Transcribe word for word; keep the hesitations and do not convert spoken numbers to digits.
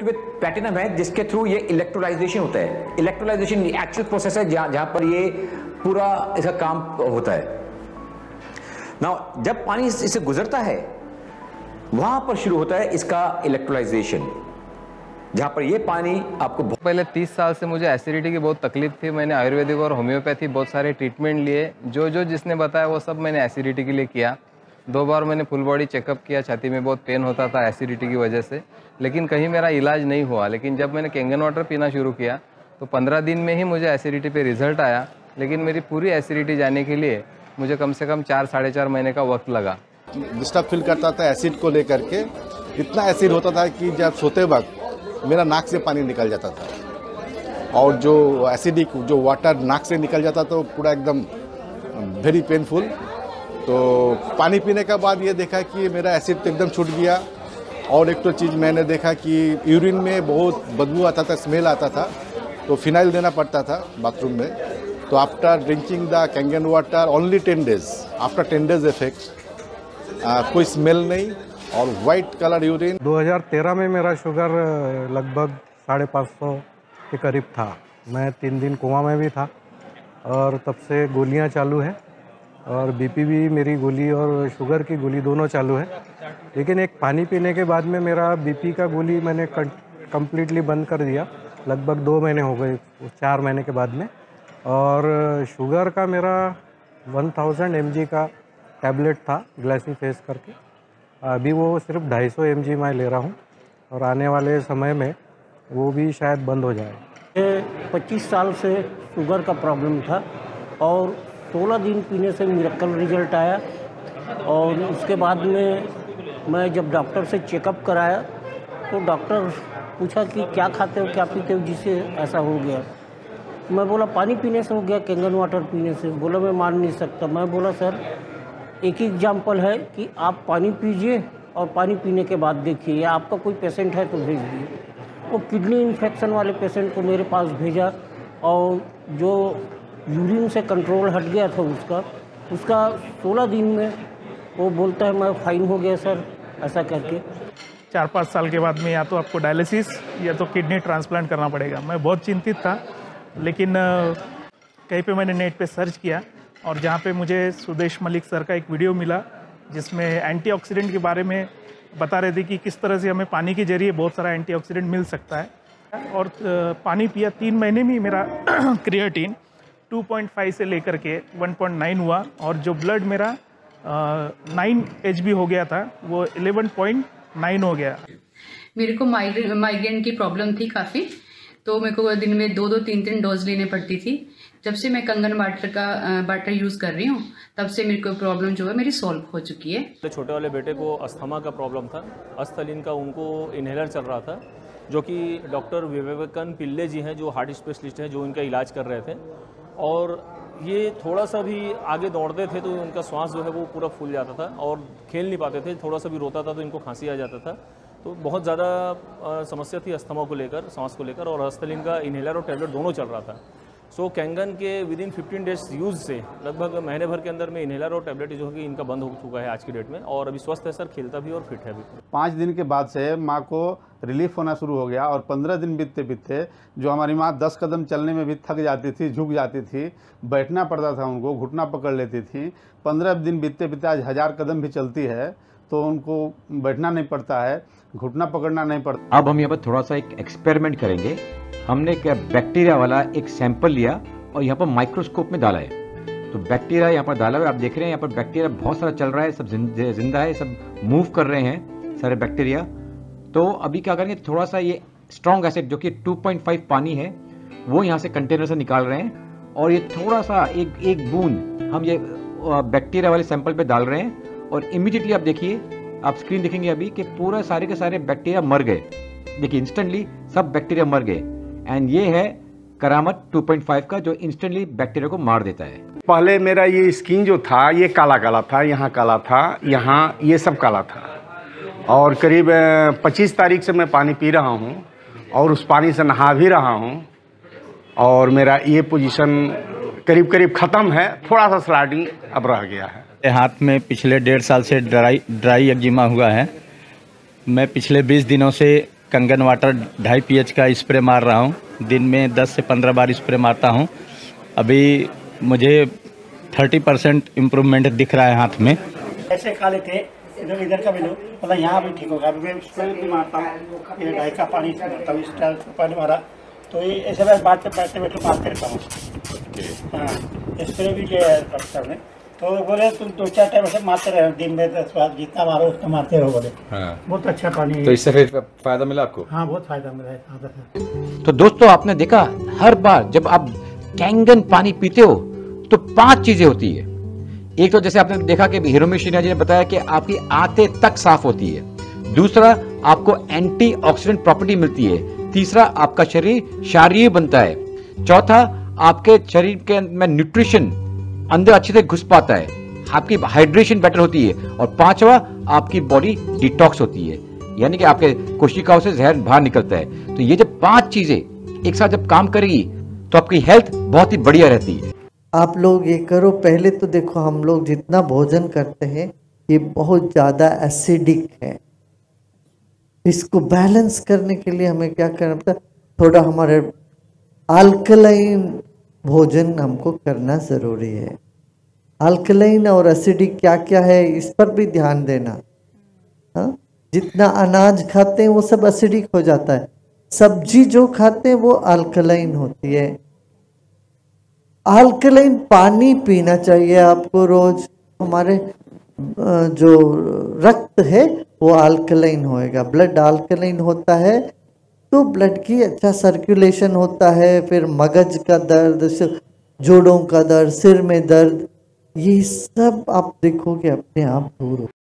With platinum है जिसके through ये इलेक्ट्रोलाइजेशन होता है। इलेक्ट्रोलाइजेशन एक्चुअल प्रोसेस है जहां जहां पर ये पूरा इसका काम होता है। नाउ जब पानी इससे गुजरता है वहां पर शुरू होता है इसका इलेक्ट्रोलाइजेशन, जहां पर ये पानी आपको पहले तीस साल से मुझे एसिडिटी की बहुत तकलीफ थी। मैंने आयुर्वेदिक और होम्योपैथी बहुत सारे ट्रीटमेंट लिए, जो जो जिसने बताया वो सब मैंने एसिडिटी के लिए किया। दो बार मैंने फुल बॉडी चेकअप किया, छाती में बहुत पेन होता था एसिडिटी की वजह से, लेकिन कहीं मेरा इलाज नहीं हुआ। लेकिन जब मैंने कैंगन वाटर पीना शुरू किया तो पंद्रह दिन में ही मुझे एसिडिटी पे रिजल्ट आया। लेकिन मेरी पूरी एसिडिटी जाने के लिए मुझे कम से कम चार साढ़े चार महीने का वक्त लगा। डिस्टर्ब फील करता था एसिड को लेकर के, इतना एसिड होता था कि जब सोते वक्त मेरा नाक से पानी निकल जाता था, और जो एसिडिक जो वाटर नाक से निकल जाता था वो पूरा एकदम वेरी पेनफुल। तो पानी पीने के बाद ये देखा कि मेरा एसिड तो एकदम छूट गया। और एक तो चीज़ मैंने देखा कि यूरिन में बहुत बदबू आता था, स्मेल आता था, तो फिनाइल देना पड़ता था बाथरूम में। तो after drinking the Kangen water only ten days after ten days effect कोई स्मेल नहीं और वाइट कलर यूरिन। दो हज़ार तेरह में मेरा शुगर लगभग साढ़े पाँच सौ के करीब था। मैं तीन दिन कोमा में भी था और तब से गोलियां चालू है, और बीपी भी मेरी गोली और शुगर की गोली दोनों चालू है। लेकिन एक पानी पीने के बाद में मेरा बीपी का गोली मैंने कम्प्लीटली बंद कर दिया, लगभग दो महीने हो गए, चार महीने के बाद में। और शुगर का मेरा वन थाउजेंड एम जी का टैबलेट था ग्लासी फेस करके, अभी वो सिर्फ ढाई सौ एम जी मैं ले रहा हूँ, और आने वाले समय में वो भी शायद बंद हो जाए। पच्चीस साल से शुगर का प्रॉब्लम था और सोलह दिन पीने से मिरेकल रिजल्ट आया। और उसके बाद में मैं जब डॉक्टर से चेकअप कराया तो डॉक्टर पूछा कि क्या खाते हो क्या पीते हो जिससे ऐसा हो गया। मैं बोला पानी पीने से हो गया, कैंगन वाटर पीने से। बोला मैं मान नहीं सकता। मैं बोला सर एक ही एग्जाम्पल है कि आप पानी पीजिए और पानी पीने के बाद देखिए, या आपका कोई पेशेंट है तो भेज दिए। वो किडनी इन्फेक्शन वाले पेशेंट को मेरे पास भेजा, और जो यूरिन से कंट्रोल हट गया था उसका उसका सोलह दिन में वो बोलता है मैं फाइन हो गया सर, ऐसा करके। चार पाँच साल के बाद में या तो आपको डायलिसिस या तो किडनी ट्रांसप्लांट करना पड़ेगा। मैं बहुत चिंतित था, लेकिन कहीं पे मैंने नेट पे सर्च किया और जहाँ पे मुझे सुदेश मलिक सर का एक वीडियो मिला जिसमें एंटीऑक्सीडेंट के बारे में बता रहे थे कि किस तरह से हमें पानी के जरिए बहुत सारा एंटीऑक्सीडेंट मिल सकता है। और पानी पिया तीन महीने में मेरा क्रिएटिन टू पॉइंट फाइव से लेकर के वन पॉइंट नाइन हुआ, और जो ब्लड मेरा नाइन एच बी हो गया था वो इलेवन पॉइंट नाइन हो गया। मेरे को माइग्रेन माइग्रेन की प्रॉब्लम थी काफ़ी, तो मेरे को दिन में दो दो तीन तीन डोज लेने पड़ती थी। जब से मैं कंगन वाटर का वाटर यूज़ कर रही हूँ तब से मेरे को प्रॉब्लम जो है मेरी सॉल्व हो चुकी है। छोटे वाले बेटे को अस्थमा का प्रॉब्लम था, अस्थलिन का उनको इनहेलर चल रहा था, जो कि डॉक्टर विवेकन पिल्ले जी हैं जो हार्ट स्पेशलिस्ट हैं जो इनका इलाज कर रहे थे। और ये थोड़ा सा भी आगे दौड़ते थे तो उनका श्वास जो है वो पूरा फूल जाता था और खेल नहीं पाते थे, थोड़ा सा भी रोता था तो इनको खांसी आ जाता था। तो बहुत ज़्यादा समस्या थी अस्थमा को लेकर, सांस को लेकर, और अस्थलिन का इनहेलर और टैबलेट दोनों चल रहा था। सो so, कैंगन के within fifteen days use से लगभग महीने भर के अंदर में इनहेलर और टैबलेट जो है कि इनका बंद हो चुका है आज की डेट में, और अभी स्वस्थ है सर, खेलता भी और फिट है भी। पाँच दिन के बाद से माँ को रिलीफ होना शुरू हो गया, और पंद्रह दिन बीतते बीतते जो हमारी माँ दस कदम चलने में भी थक जाती थी, झुक जाती थी, बैठना पड़ता था उनको, घुटना पकड़ लेती थी। पंद्रह दिन बीतते बीतते आज हज़ार कदम भी चलती है तो उनको बैठना नहीं पड़ता है, घुटना पकड़ना नहीं पड़ता। अब हम यहाँ पर थोड़ा सा एक एक्सपेरिमेंट करेंगे। हमने क्या बैक्टीरिया वाला एक सैंपल लिया और यहाँ पर माइक्रोस्कोप में डाला है। तो बैक्टीरिया यहाँ पर डाला हुआ, आप देख रहे हैं यहाँ पर बैक्टीरिया बहुत सारा चल रहा है, सब जिंदा है, सब मूव कर रहे हैं सारे बैक्टीरिया। तो अभी क्या करेंगे, थोड़ा सा ये स्ट्रॉन्ग एसिड जो कि टू पॉइंट फाइव पानी है वो यहाँ से कंटेनर से निकाल रहे हैं, और ये थोड़ा सा एक एक बूंद हम ये बैक्टीरिया वाले सैंपल पे डाल रहे हैं, और इमीडिएटली आप देखिए, आप स्क्रीन देखेंगे अभी कि पूरा सारे के सारे बैक्टीरिया मर गए। देखिए इंस्टेंटली सब बैक्टीरिया मर गए, एंड ये है करामत टू पॉइंट फाइव का जो इंस्टेंटली बैक्टीरिया को मार देता है। पहले मेरा ये स्किन जो था ये काला काला था, यहाँ काला था, यहाँ ये सब काला था, और करीब पच्चीस तारीख से मैं पानी पी रहा हूँ और उस पानी से नहा भी रहा हूँ, और मेरा ये पोजीशन करीब करीब ख़त्म है, थोड़ा सा स्लाइडिंग अब रह गया है। हाथ में पिछले डेढ़ साल से ड्राई ड्राई एक्जिमा हुआ है। मैं पिछले बीस दिनों से कंगन वाटर ढाई पीएच का स्प्रे मार रहा हूँ। दिन में दस से पंद्रह बार स्प्रे मारता हूँ। अभी मुझे तीस परसेंट इम्प्रूवमेंट दिख रहा है हाथ में। ऐसे काले थे इधर इधर का भी लो मतलब यहाँ भी ठीक होगा। अभी मैं स्प्रे भी मारता हूँ, ये ढाई का पानी से मारता हूँ, इस टाइम से पानी मारा तो ये ऐसे मैं बात बैठते बैठे मारते रहता हूँ। हाँ स्प्रे भी लिया है डॉक्टर ने, तो बोले तुम दो चार टाइम ऐसे मारते रहे दिन में दस बार, जितना मारो उतना मारते रहो बोले। हाँ। बहुत अच्छा पानी है। तो इससे फिर फायदा मिला आपको? हाँ बहुत फायदा मिला है। तो दोस्तों आपने देखा, हर बार जब आप कैंगन पानी पीते हो तो पांच चीजें होती है। एक तो जैसे आपने देखा कि हिरोमी शिन्हा जी ने बताया कि आपकी आंतें तक साफ होती है। दूसरा, आपको एंटीऑक्सीडेंट प्रॉपर्टी मिलती है। तीसरा, आपका शरीर शारीरिक बनता है। चौथा, आपके शरीर के में न्यूट्रिशन अंदर अच्छे से घुस पाता है, आपकी हाइड्रेशन बेटर होती है। और पांचवा, आपकी बॉडी डिटॉक्स होती है, यानी कि आपके कोशिकाओं से जहर बाहर निकलता है। तो ये जब पांच चीजें एक साथ जब काम करेगी तो आपकी हेल्थ बहुत ही बढ़िया रहती है। आप लोग ये करो। पहले तो देखो, हम लोग जितना भोजन करते हैं ये बहुत ज़्यादा एसिडिक है। इसको बैलेंस करने के लिए हमें क्या करना पड़ता है, थोड़ा हमारे अल्कलाइन भोजन हमको करना ज़रूरी है। अल्कलाइन और एसिडिक क्या क्या है इस पर भी ध्यान देना। हाँ, जितना अनाज खाते हैं वो सब एसिडिक हो जाता है, सब्जी जो खाते हैं वो अल्कलाइन होती है। अल्कलाइन पानी पीना चाहिए आपको रोज। हमारे जो रक्त है वो अल्कलाइन होएगा, ब्लड अल्कलाइन होता है तो ब्लड की अच्छा सर्कुलेशन होता है। फिर मगज का दर्द, जोड़ों का दर्द, सिर में दर्द, ये सब आप देखोगे अपने आप दूर हो।